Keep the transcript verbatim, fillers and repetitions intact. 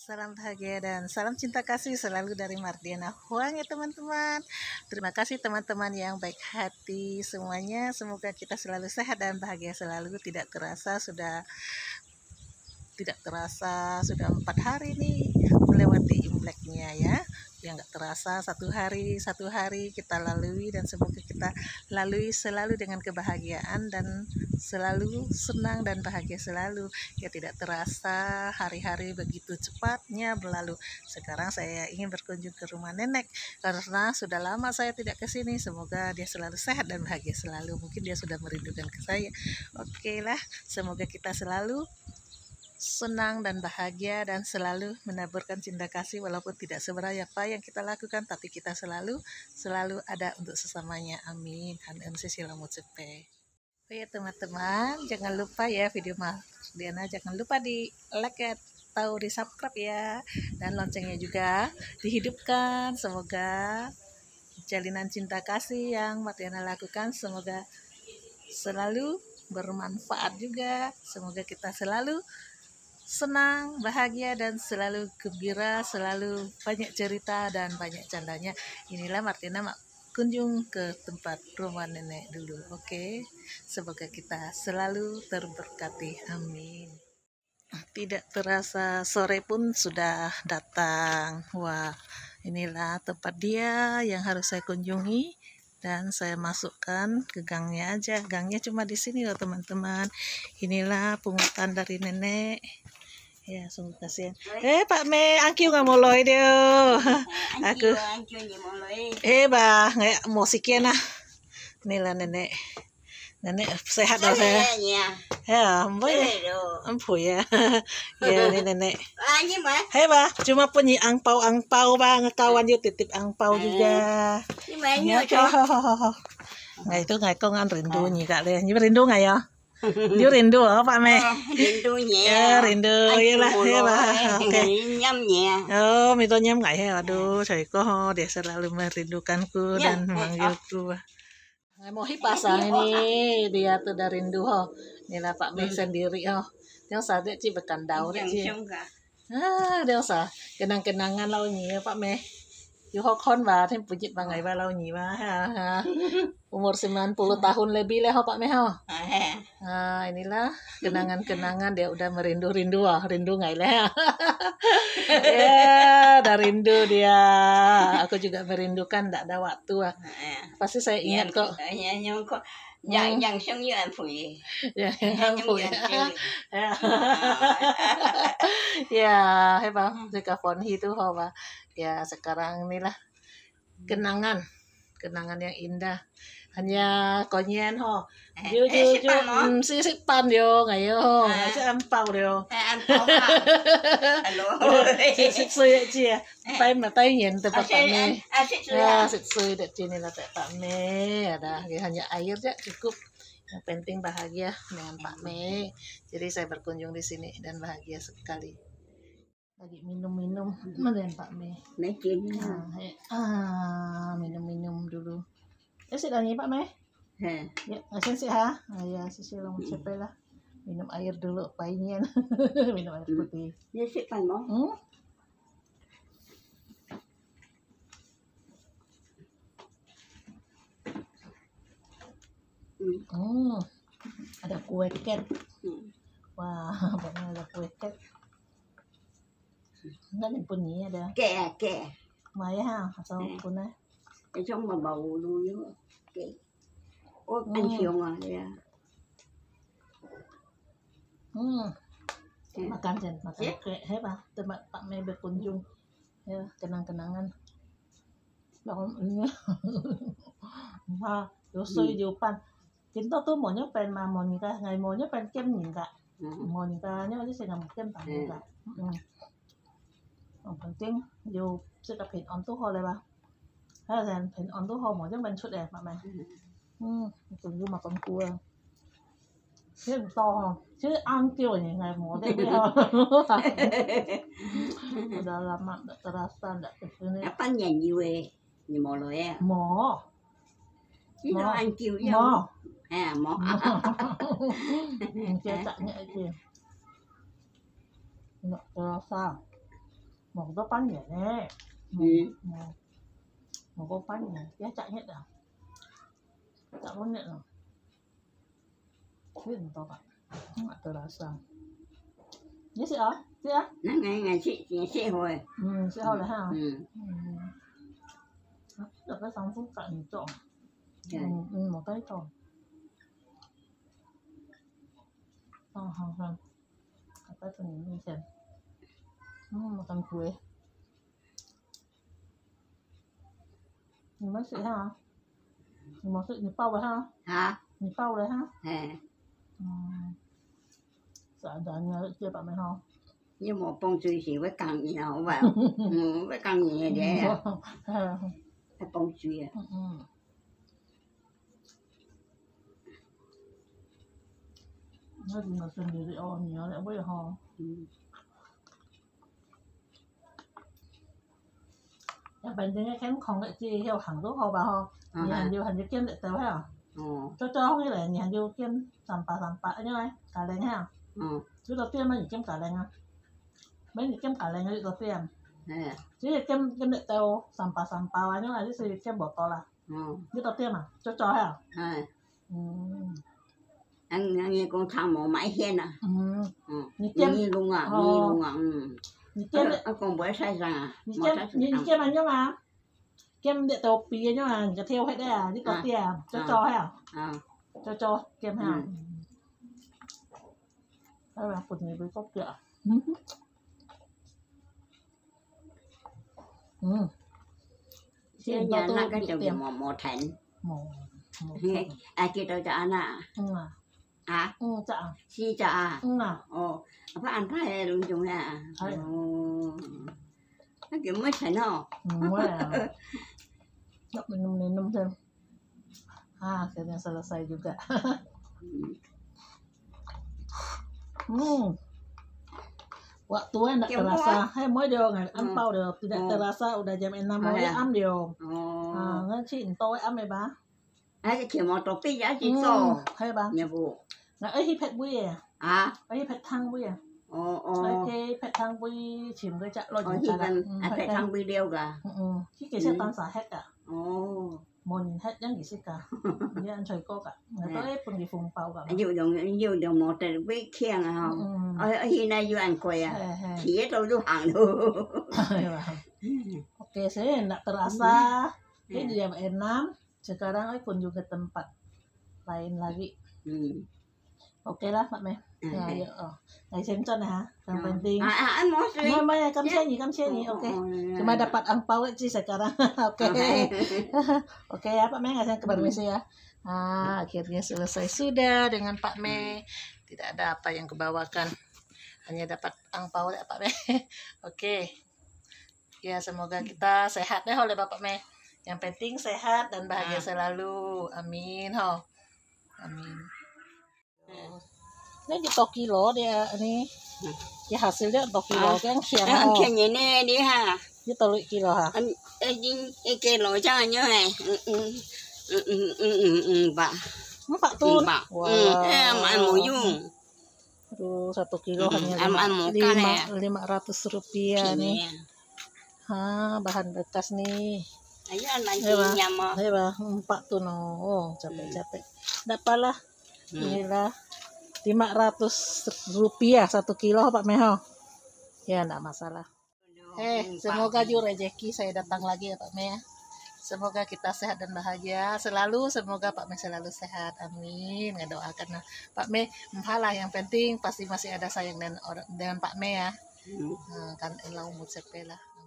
Salam bahagia dan salam cinta kasih selalu dari Mardiana Huang ya teman-teman. Terima kasih teman-teman yang baik hati semuanya. Semoga kita selalu sehat dan bahagia selalu. Tidak terasa sudah tidak terasa sudah empat hari nih melewati Imleknya ya. Yang nggak terasa satu hari satu hari kita lalui, dan semoga kita lalui selalu dengan kebahagiaan dan selalu senang dan bahagia selalu ya. Tidak terasa hari-hari begitu cepatnya berlalu. Sekarang saya ingin berkunjung ke rumah nenek karena sudah lama saya tidak ke sini. Semoga dia selalu sehat dan bahagia selalu. Mungkin dia sudah merindukan ke saya. Oke lah, semoga kita selalu senang dan bahagia dan selalu menaburkan cinta kasih walaupun tidak seberapa apa yang kita lakukan, tapi kita selalu selalu ada untuk sesamanya. Amin. Hanen sila mucepe. Oh ya teman-teman, jangan lupa ya video Mardiana, jangan lupa di like atau di subscribe ya, dan loncengnya juga dihidupkan. Semoga jalinan cinta kasih yang Mardiana lakukan semoga selalu bermanfaat juga. Semoga kita selalu senang, bahagia, dan selalu gembira, selalu banyak cerita dan banyak candanya. Inilah Mardiana mak kunjung ke tempat rumah nenek dulu. Oke, semoga kita selalu terberkati. Amin. Tidak terasa sore pun sudah datang. Wah, inilah tempat dia yang harus saya kunjungi. Dan saya masukkan ke gangnya aja. Gangnya cuma di sini loh teman-teman. Inilah pungutan dari nenek. Ya, sungguh kasihan. Eh, Pak Me, angkiu nggak moloi deh. Aku. Eh, bah, nggak mau sikian ah. Inilah nenek. Nenek sehat dong saya. Ya, ampun ya. Ampun ya. Ya, ini nenek. Hei, bah, cuma punya angpau angpau bang, kawan dia titip angpau juga. Ya, nggak itu nggak kau ngan rindu nih kak deh. Ini rindu nggak ya? Dia rindu oh Pak Me. Rindunya. Ya rindu ya lah ya lah. Oke. Nyamnya. Oh minta nyam nggak ya? Aduh saya kok dia selalu merindukanku dan memanggilku. Mau pasang ini dia tuh dari rindu ho. Inilah Pak Me sendiri ho. Dia sadek sih bekan daun sih. Ah dia usah kenang-kenangan lau nih Pak Me. Yu hokon bah thêm pujit bah ngai bah lau nih bah ha. Umur sembilan puluh tahun lebih lah Pak Me ho. Nah inilah kenangan-kenangan dia udah merindu-rindu ah, rindu nggak lah. Ya, dah rindu dia. Aku juga merindukan, tidak ada waktu ah. Pasti saya ingat kok. Yang kok yang yang sung như anh Phùi. Ya, yang Phùi. Ya, hebat. Jika phone itu apa? Ya, sekarang inilah kenangan, kenangan yang indah. Hanya konyen ho. Ju ju ju si si pan yo ngayo. Si ampau yo. Ampau. Halo. Si si sui ji. Pai ma tai nyen te Pak Me. Ya, si sui de sini lah Pak Me. Ada hanya air aja cukup. Yang penting bahagia dengan Pak Me. Jadi saya berkunjung di sini dan bahagia sekali. Lagi minum-minum dengan Pak Me. Ah, minum-minum dulu. Ya sudah nih Pak Me. Ya, asin sih ha. Ah, ya, sisi long cepet lah. Minum air dulu, painnya. Minum air putih. Ya sih pan mo. Hmm? Hmm. Ada kue ket. Wah, banyak ada kue ket. Enggak nih punya ada. Kè kè. Maya ha, atau punah. Cái trong mà bầu luôn nữa. Cái ôi anh Hiếu à đây à. Hmm. Makan jen, makan kue hebat. Tempat Pak Me berkunjung. Ya, kenang-kenangan. Đó ini. Ha, Yosoi Japan. Kita tuh maunya pengen mà mau nikah, ngày maunya pengen kem nikah. Mau nikahnya aja saya nggak kem tak nikah. Yang penting dù sẽ gặp hình on tuhเลยbah. Hay là hình on tuh mau chẳng bên chút đẹp Pak Me. Hmm, tunggu makan kue. Chứ to không? Chứ ăn kiểu như ngày mau deh dia. Udah lama tak terasa tak kesini. Apa nyanyi we? Nyanyi mau lo ya? Mau. Chứ nó anh kêu chứ. Mau. À mau. Cetaknya aja. Nggak terasa. một tô bánh vậy nè. Ừ. một, một tô bánh này giá chạy nhất à, chạy nhất rồi biết một tô bánh nggak terasa ini sih ah sih ah Nó ngay ngày chị chị hồi. ừ sih hồi là ha Ừ. được cái xong phút cạnh trộn Trời. ừ, một cái trộn không không không cái phần này xem một tầm cuối mấy sự ha một sự nhịp bao rồi ha Hả? nhịp bao rồi ha À. ừ. Sợ đợi nhớ chưa bạn mày không Nhưng mà bông suy thì với cần gì nào vào. Ừ, với cần gì để à. Cái bông suy à. ừ. Nó thì là chuyện gì thì ô nhớ lại bây giờ ho Ừ. em bệnh nhân cái không lại chi theo hàng tốt ho bà ho nhà hàng nhiều hàng nhiều kiếm lại tao ha Ồ. cho cho không như là nhà hàng nhiều kiếm sắm pa sắm pa như này cả lên ha Ừ. chứ đầu tiên mấy kiếm cả lên à mấy kiếm cả lên cái đầu tiên À. chứ kiếm kiếm lại tao sắm pa sắm pa như này chứ kiếm bỏ to là Ừ. chứ đầu tiên mà cho cho ha À. ừ. Anh anh nghe con thằng một mãi hiên à. ừ. Ừ. Như kiếm Như luôn à, ờ. như luôn à. Ừ. Như kiếm Ở con bữa sai rằng à. như kiếm như kiếm anh nhá mà kiếm để tao pì nhá mà cái theo hết đấy à đi có tiền cho cho ha À. cho cho kiếm ha Ừ. đây là một người với cốc kẹo ừ Chứ nhà nó cái chỗ một một thành. một một À kia đâu cho anh à. ừ à À. ừ chả Chi cho à. ừ à Ồ. Phải ăn phải đúng chung à. Thấy. Ồ. Nó kiểu mới thành không? ừ à nó minum minum thêm ah akhirnya selesai juga hmm waktu enggak terasa hai mới vô ngày ăn bao được tidak terasa udah jam enam mới ăn điều à nó chị tôi ăn mày bà à cái kiểu một tổ pi giá chị to hay bà nhà vụ là ấy hi pet bui à à ấy pet thang bui à ồ ồ cái pet thang bui chìm cái chợ lo ở chìm hi gần à phải thằng video cả ừ cái cái xe tan xả hết cả ồ mon hết những cái gì cả như anh chơi cô cả người tôi pun di phùng bao cả nhiều đồng nhiều đồng một trời với khen à không ở ở hi này yêu ăn quay à chỉ đâu đâu hàng đâu oke saya enggak terasa ini jam enam sekarang saya pun juga tempat lain lagi oke lah Pak Meh ya ya này xem cho này hả yang penting à à anh muốn suy mau mau kamu sini kamu sini oke cuma dapat angpau sih sekarang oke oke ya Pak Meh nggak saya kepermisi ya ah akhirnya selesai sudah dengan Pak Meh tidak ada apa yang kebawakan hanya dapat angpau ya Pak Meh oke ya semoga kita sehat deh oleh Bapak Meh yang penting sehat dan bahagia selalu amin ho amin ini di Tokilo dia ini ya hasilnya Tokilo kan siang anh khen gì nè đi ha ini telu kilo ha anh cái cái lỗi cho anh nhớ này ừ ừ ừ ừ ừ ừ pak Pak tuh pak eh ăn mau dung aduh satu kilo hanya lima ratus rupiah nih ha bahan bekas nih ayo nantinya mah hei bah empat tuh no oh capek capek dapalah inilah lima ratus rupiah satu kilo Pak Meho ya enggak masalah eh semoga juga rezeki saya datang lagi ya Pak Meh semoga kita sehat dan bahagia selalu semoga Pak Meh selalu sehat amin ngedoakan nah Pak Meh malah yang penting pasti masih ada sayang dan dengan Pak Meh ya hmm. Nah, kan elau mut sepela